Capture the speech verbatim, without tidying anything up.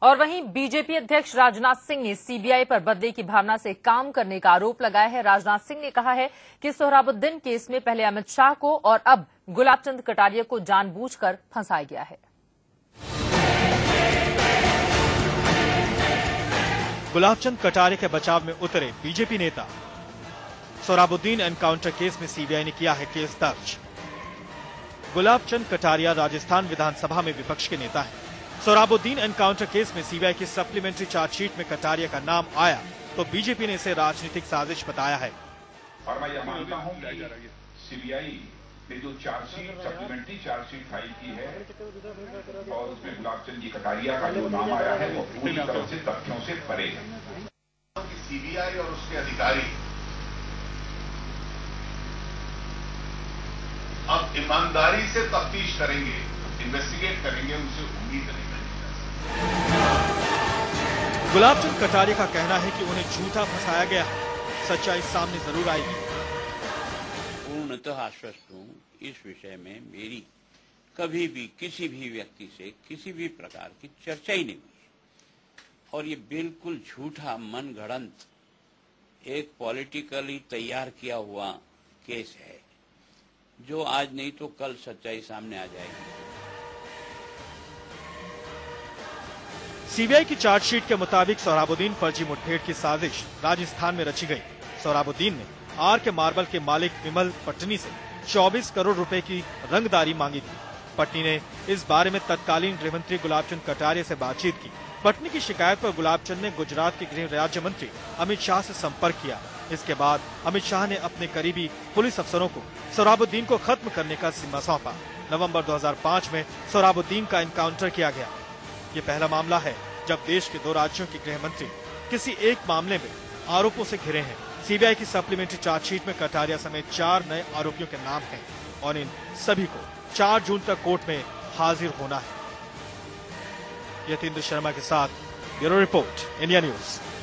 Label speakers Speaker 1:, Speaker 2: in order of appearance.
Speaker 1: और वहीं बीजेपी अध्यक्ष राजनाथ सिंह ने सीबीआई पर बदले की भावना से काम करने का आरोप लगाया है। राजनाथ सिंह ने कहा है कि सोहराबुद्दीन केस में पहले अमित शाह को और अब गुलाबचंद कटारिया को जानबूझकर फंसाया गया है।
Speaker 2: गुलाबचंद कटारिया के बचाव में उतरे बीजेपी नेता। सोहराबुद्दीन एनकाउंटर केस में सीबीआई ने किया है केस दर्ज। गुलाबचंद कटारिया राजस्थान विधानसभा में विपक्ष के नेता हैं। सोहराबुद्दीन एनकाउंटर केस में सीबीआई की सप्लीमेंट्री चार्जशीट में कटारिया का नाम आया तो बीजेपी ने इसे राजनीतिक साजिश बताया है।
Speaker 3: और मैं यह मानता हूं कि सीबीआई ने जो चार्जशीट सप्लीमेंट्री चार्जशीट फाइल की है और उसमें गुलाबचंद जी कटारिया का जो नाम आया है वो पूरी तरह से तथ्यों से परे है।
Speaker 4: सीबीआई और उसके अधिकारी अब ईमानदारी से तफ्तीश करेंगे, इन्वेस्टिगेट करेंगे, उनसे उम्मीद नहीं करेंगे।
Speaker 2: गुलाबचंद कटारिया का कहना है कि उन्हें झूठा फंसाया गया है, सच्चाई सामने जरूर आएगी।
Speaker 5: पूर्णतः आश्वस्त हूं, इस विषय में मेरी कभी भी किसी भी व्यक्ति से किसी भी प्रकार की चर्चा ही नहीं हुई और ये बिल्कुल झूठा मनगढ़ंत एक पॉलिटिकली तैयार किया हुआ केस है जो आज नहीं तो कल सच्चाई सामने आ जाएगी।
Speaker 2: सीबीआई की चार्जशीट के मुताबिक सोहराबुद्दीन फर्जी मुठभेड़ की साजिश राजस्थान में रची गई। सोहराबुद्दीन ने आर के मार्बल के मालिक विमल पटनी से चौबीस करोड़ रुपए की रंगदारी मांगी थी। पटनी ने इस बारे में तत्कालीन गृह मंत्री गुलाबचंद कटारिया से बातचीत की। पटनी की शिकायत पर गुलाबचंद ने गुजरात के गृह राज्य मंत्री अमित शाह से संपर्क किया। इसके बाद अमित शाह ने अपने करीबी पुलिस अफसरों को सोहराबुद्दीन को खत्म करने का जिम्मा सौंपा। नवंबर दो हज़ार पाँच में सोहराबुद्दीन का एनकाउंटर किया गया। ये पहला मामला है जब देश के दो राज्यों के गृह मंत्री किसी एक मामले में आरोपों से घिरे हैं। सीबीआई की सप्लीमेंट्री चार्जशीट में कटारिया समेत चार नए आरोपियों के नाम हैं और इन सभी को चार जून तक कोर्ट में हाजिर होना है। यतीन्द्र शर्मा के साथ ब्यूरो रिपोर्ट, इंडिया न्यूज।